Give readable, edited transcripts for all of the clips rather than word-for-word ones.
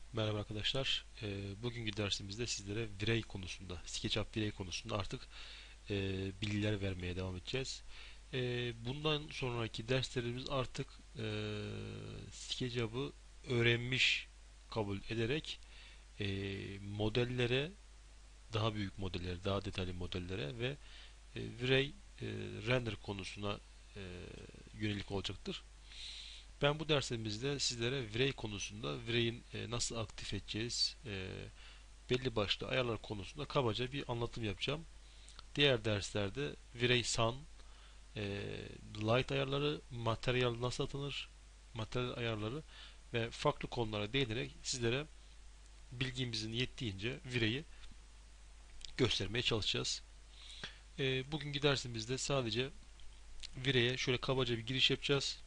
Merhaba arkadaşlar. Bugünkü dersimizde sizlere Virey konusunda, SketchUp Virey konusunda artık bilgiler vermeye devam edeceğiz. Bundan sonraki derslerimiz artık SketchUp'ı öğrenmiş kabul ederek modellere, daha büyük modellere, daha detaylı modellere ve Virey render konusuna e, yönelik olacaktır. Ben bu dersimizde sizlere Virey konusunda Virey'in nasıl aktif edeceğiz, belli başlı ayarlar konusunda kabaca bir anlatım yapacağım. Diğer derslerde Virey Sun, e, Light ayarları, materyal nasıl atılır, materyal ayarları ve farklı konulara değinerek sizlere bilgimizin yettiğince Virey'i göstermeye çalışacağız. Bugünkü dersimizde sadece Virey'e şöyle kabaca bir giriş yapacağız.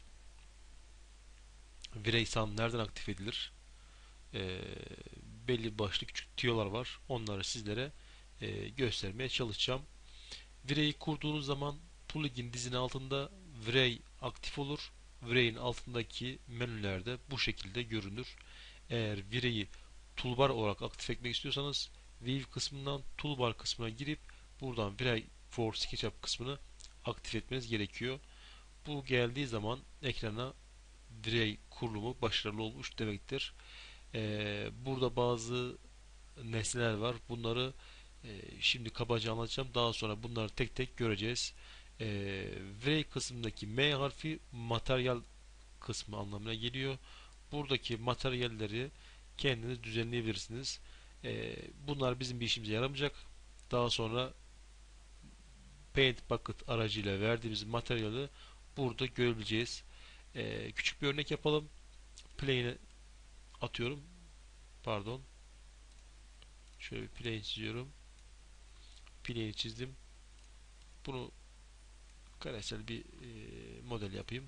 Virey Sun nereden aktif edilir? E, Belli başlı küçük tüyolar var. Onları sizlere göstermeye çalışacağım. Virey'i kurduğunuz zaman plugin dizinin altında Virey aktif olur. Virey'in altındaki menülerde bu şekilde görünür. Eğer Virey'i toolbar olarak aktif etmek istiyorsanız View kısmından toolbar kısmına girip buradan Virey for SketchUp kısmını aktif etmeniz gerekiyor. Bu geldiği zaman ekrana Virey kurulumu başarılı olmuş demektir. Burada bazı nesneler var. Bunları şimdi kabaca anlatacağım. Daha sonra bunları tek tek göreceğiz. E, V kısmındaki M harfi materyal kısmı anlamına geliyor. Buradaki materyalleri kendiniz düzenleyebilirsiniz. Bunlar bizim bir işimize yaramayacak. Daha sonra Paint Bucket aracıyla verdiğimiz materyali burada görebileceğiz. Küçük bir örnek yapalım. Plane'e atıyorum. Pardon. Şöyle bir plane çiziyorum. Plane'i çizdim. Bunu karesel bir model yapayım.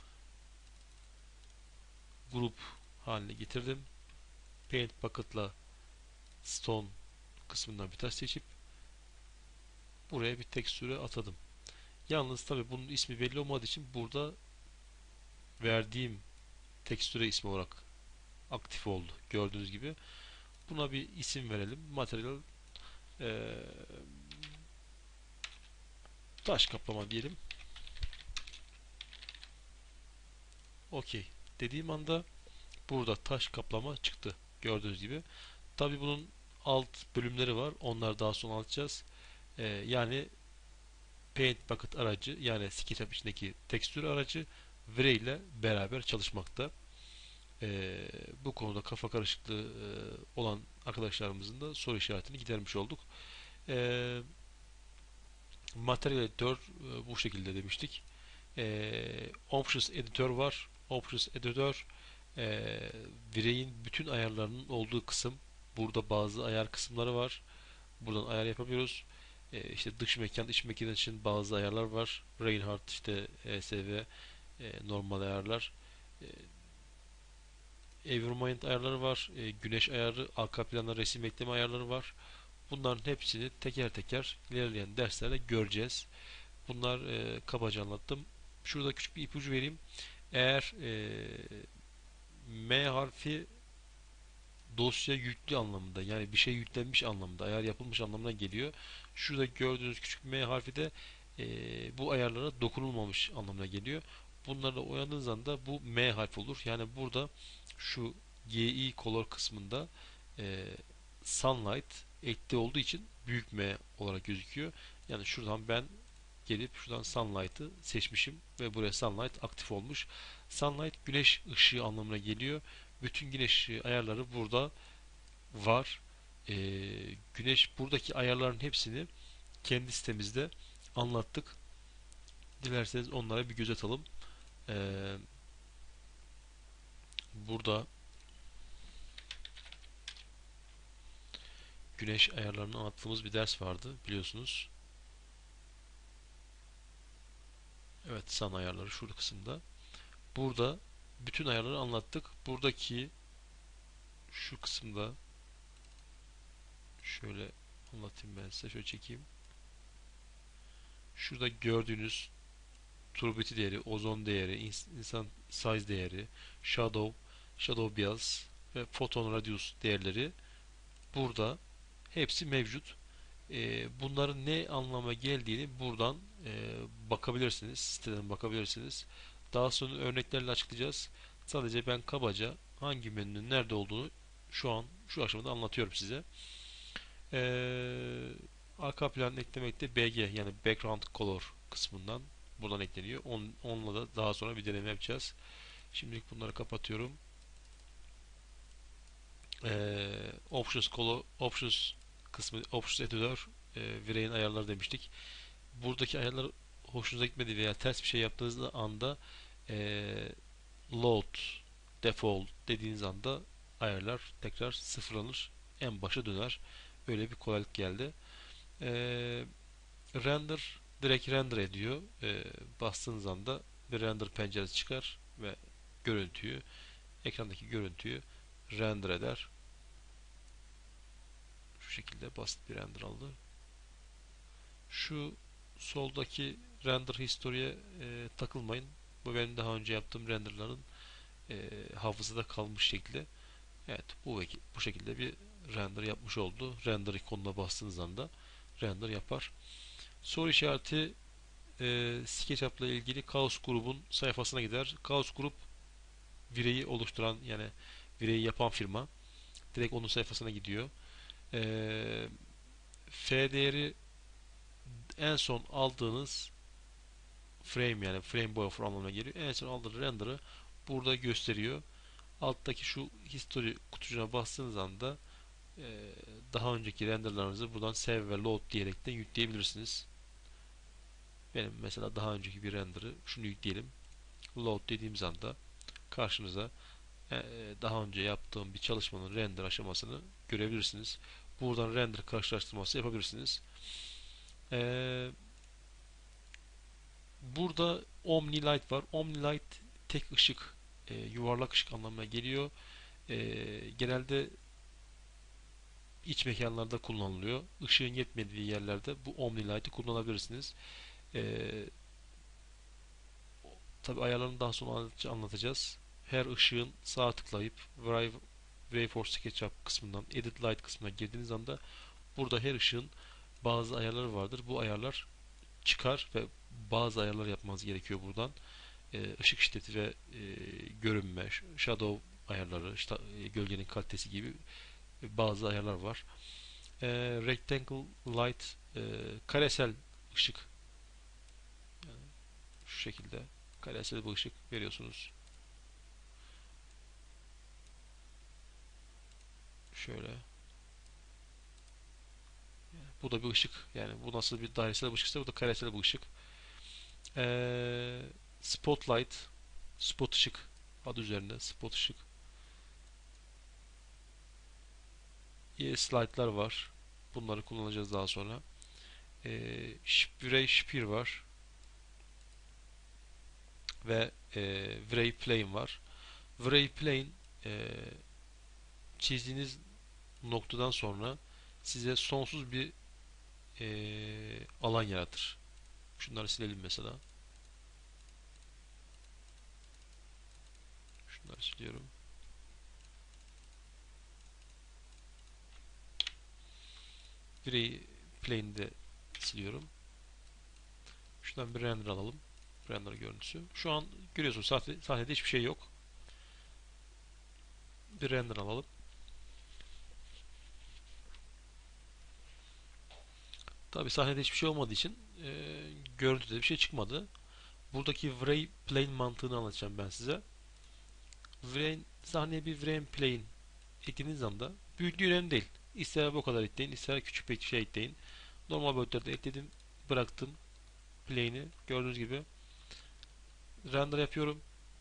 Grup haline getirdim. Paint Bucket'la Stone kısmından bir taş seçip buraya bir tekstürü atadım. Yalnız tabi bunun ismi belli olmadığı için burada verdiğim tekstüre ismi olarak aktif oldu. Gördüğünüz gibi. Buna bir isim verelim. Materyal e, taş kaplama diyelim. Okey. Dediğim anda burada taş kaplama çıktı. Gördüğünüz gibi. Tabi bunun alt bölümleri var. Onları daha sonra anlatacağız. Yani Paint Bucket aracı yani SketchUp içindeki tekstür aracı Vray ile beraber çalışmakta. Bu konuda kafa karışıklığı olan arkadaşlarımızın da soru işaretini gidermiş olduk. Ee, Materyal editör bu şekilde demiştik. Options editör var. Options editör Vray'in bütün ayarlarının olduğu kısım. Burada bazı ayar kısımları var. Buradan ayar yapabiliyoruz. İşte dış mekan, iç mekan için bazı ayarlar var. Reinhardt, işte ESV, normal ayarlar. E, Environment ayarları var. Güneş ayarı, arka planda resim ekleme ayarları var. Bunların hepsini teker teker ilerleyen derslerde göreceğiz. Bunlar kabaca anlattım. Şurada küçük bir ipucu vereyim. Eğer M harfi dosya yüklü anlamında yani bir şey yüklenmiş anlamında ayar yapılmış anlamına geliyor. Şurada gördüğünüz küçük M harfi de bu ayarlara dokunulmamış anlamına geliyor. Bunlarla oynadığınız anda bu M harfi olur. Yani burada şu GI color kısmında e, sunlight ekli olduğu için büyük M olarak gözüküyor. Yani şuradan ben gelip şuradan sunlight'ı seçmişim ve buraya sunlight aktif olmuş. Sunlight güneş ışığı anlamına geliyor. Bütün güneş ışığı ayarları burada var. Güneş buradaki ayarların hepsini kendi sitemizde anlattık. Dilerseniz onlara bir göz atalım. Ee, Burada güneş ayarlarını anlattığımız bir ders vardı biliyorsunuz. Evet, sun ayarları şurada kısımda. Burada bütün ayarları anlattık. Buradaki şu kısımda şöyle anlatayım ben size. Şöyle çekeyim. Şurada gördüğünüz turbidity değeri, ozon değeri, insan size değeri, shadow bias, ve photon radius değerleri burada hepsi mevcut. Bunların ne anlama geldiğini buradan bakabilirsiniz. Siteden bakabilirsiniz. Daha sonra örneklerle açıklayacağız. Sadece ben kabaca hangi menünün nerede olduğunu şu an şu aşamada anlatıyorum size. Ee, Arka plan eklemekte BG yani background color kısmından buradan ekleniyor. Onunla da daha sonra bir deneme yapacağız. Şimdilik bunları kapatıyorum. Options color, options kısmı, options editör, Virey'in ayarları demiştik. Buradaki ayarlar hoşunuza gitmedi veya ters bir şey yaptığınız anda load default dediğiniz anda ayarlar tekrar sıfırlanır. En başa döner. Öyle bir kolaylık geldi. Ee, Render direkt render ediyor. Bastığınız anda bir render penceresi çıkar ve görüntüyü, ekrandaki görüntüyü render eder. Şu şekilde basit bir render aldı. Şu soldaki render history'e takılmayın. Bu benim daha önce yaptığım renderların hafızada kalmış şekli. Evet, bu şekilde bir render yapmış oldu. Render ikonuna bastığınız anda render yapar. Soru işareti SketchUp ile ilgili Chaos grubun sayfasına gider. Chaos grup Vireyi oluşturan yani Vireyi yapan firma. Direkt onun sayfasına gidiyor. F değeri en son aldığınız frame yani frame buffer anlamına geliyor. En son aldığınız render'ı burada gösteriyor. Alttaki şu history kutucuğuna bastığınız anda daha önceki renderlarınızı buradan save ve load diyerekten yükleyebilirsiniz. Benim mesela daha önceki bir render'ı şunu yükleyelim. Load dediğimiz anda karşınıza daha önce yaptığım bir çalışmanın render aşamasını görebilirsiniz. Buradan render karşılaştırması yapabilirsiniz. Burada Omni Light var. Omni Light tek ışık, yuvarlak ışık anlamına geliyor. Genelde iç mekanlarda kullanılıyor. Işığın yetmediği yerlerde bu Omni Light'ı kullanabilirsiniz. Ee, Tabi ayarlarını daha sonra anlatacağız. Her ışığın sağ tıklayıp Way for SketchUp kısmından Edit Light kısmına girdiğiniz anda burada her ışığın bazı ayarları vardır. Bu ayarlar çıkar ve bazı ayarlar yapmanız gerekiyor buradan. Işık şiddeti ve görünme, shadow ayarları, işte, gölgenin kalitesi gibi bazı ayarlar var. Rectangle light, karesel ışık, yani şu şekilde karesel bir ışık veriyorsunuz. Şöyle. Bu da bir ışık. Yani bu nasıl bir dairesel bir ışıksa bu da karesel bir ışık. Spotlight, spot ışık adı üzerinde spot ışık. Slide'lar var. Bunları kullanacağız daha sonra. Spray Spear var. Ve Vray Plane var. Vray Plane çizdiğiniz noktadan sonra size sonsuz bir alan yaratır. Şunları silelim mesela. Şunları siliyorum. Vray Plane'i de siliyorum. Şuradan bir render alalım. Render görüntüsü. Şu an görüyorsunuz sahnede hiçbir şey yok. Bir render alalım. Tabi sahnede hiçbir şey olmadığı için görüntüde bir şey çıkmadı. Buradaki Vray Plane mantığını anlatacağım ben size. Sahneye bir Vray Plane eklediğiniz anda büyüklüğü önemli değil. İster bu kadar ekleyin, ister küçük bir şey ekleyin. Normal boyutlarda ekledim, bıraktım plane'i. Gördüğünüz gibi render yapıyorum.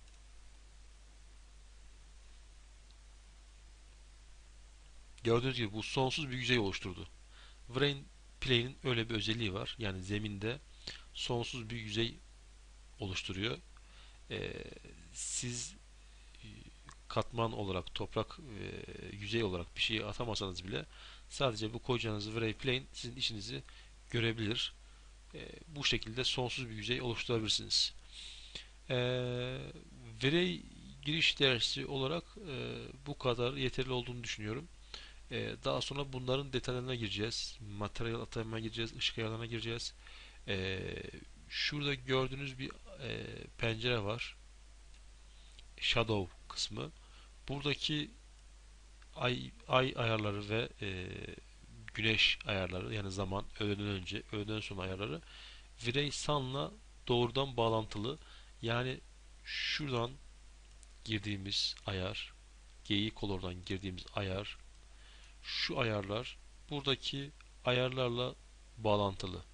Gördüğünüz gibi bu sonsuz bir yüzey oluşturdu. Vrain Plane'in öyle bir özelliği var. Yani zeminde sonsuz bir yüzey oluşturuyor. Ee, Siz katman olarak, toprak yüzey olarak bir şeyi atamasanız bile sadece bu koyacağınız Vray Plane sizin işinizi görebilir. Bu şekilde sonsuz bir yüzey oluşturabilirsiniz. Vray giriş dersi olarak bu kadar yeterli olduğunu düşünüyorum. Daha sonra bunların detaylarına gireceğiz. Materyal atayımına gireceğiz, ışık ayarlarına gireceğiz. E, Şurada gördüğünüz bir pencere var. Shadow kısmı. Buradaki ay ayarları ve güneş ayarları, yani zaman, öğleden önce, öğleden sonra ayarları Virey-Sun'la doğrudan bağlantılı. Yani şuradan girdiğimiz ayar, GI Color'dan girdiğimiz ayar, şu ayarlar buradaki ayarlarla bağlantılı.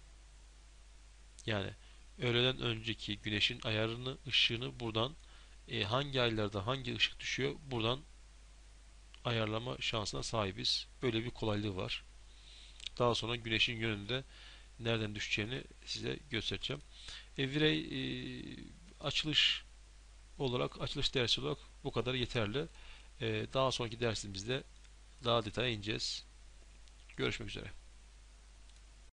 Yani öğleden önceki güneşin ayarını, ışığını buradan hangi aylarda hangi ışık düşüyor buradan ayarlama şansına sahibiz. Böyle bir kolaylığı var. Daha sonra güneşin yönünde nereden düşeceğini size göstereceğim. Virey açılış açılış dersi olarak bu kadar yeterli. Daha sonraki dersimizde daha detaya ineceğiz. Görüşmek üzere.